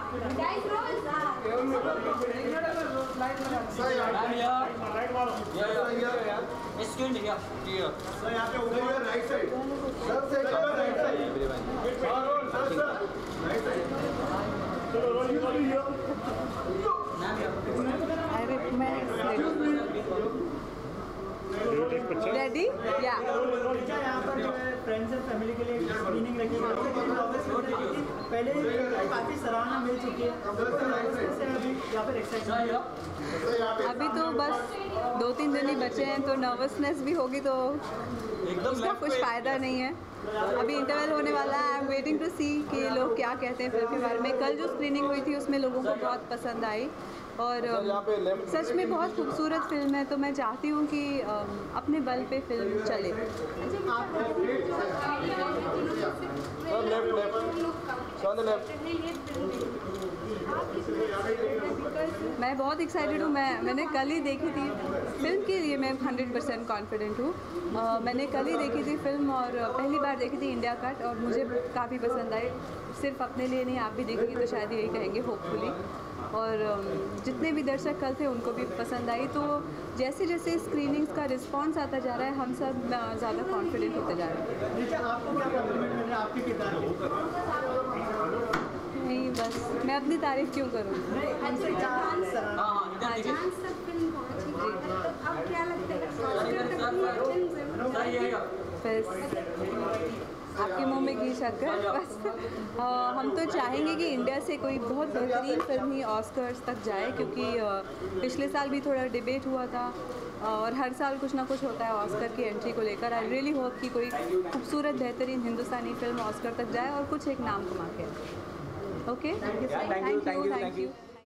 Ready या यहाँ पर जो है फ्रेंड्स एंड फैमिली के लिए स्क्रीनिंग रखी गई पहले काफ़ी सराहना मिल चुकी है अभी तो बस 2-3 दिन ही बचे हैं तो नर्वसनेस भी होगी तो उसका कुछ फ़ायदा नहीं है। अभी इंटरवल होने वाला है। I am waiting to see कि लोग क्या कहते हैं फिल्म के बारे में। कल जो स्क्रीनिंग हुई थी उसमें लोगों को बहुत पसंद आई और सच में बहुत खूबसूरत फिल्म है। तो मैं चाहती हूँ कि अपने बल पे फिल्म चले। मैं बहुत एक्साइटेड हूँ। मैंने कल ही देखी थी फिल्म के लिए। मैं 100% कॉन्फिडेंट हूँ। मैंने कल ही देखी थी फिल्म और पहली बार देखी थी इंडिया कट और मुझे काफ़ी पसंद आई। सिर्फ अपने लिए नहीं, आप भी देखेंगे तो शायद यही कहेंगे होपफुली। और जितने भी दर्शक कल थे उनको भी पसंद आई। तो जैसे जैसे स्क्रीनिंग्स का रिस्पांस आता जा रहा है हम सब ज़्यादा कॉन्फिडेंट होते जा रहे हैं। आपको क्या कॉम्प्लीमेंट मिल रहा है आपके किरदार को? नहीं, बस मैं अपनी तारीफ क्यों करूँ। आपके मुंह में घी शक्कर बस। हम तो चाहेंगे कि इंडिया से कोई बहुत बेहतरीन फिल्म ही ऑस्कर्स तक जाए क्योंकि पिछले साल भी थोड़ा डिबेट हुआ था और हर साल कुछ ना कुछ होता है ऑस्कर की एंट्री को लेकर। आई रियली होप कि कोई खूबसूरत बेहतरीन हिंदुस्तानी फिल्म ऑस्कर तक जाए और कुछ एक नाम कमा के। Okay, thank you.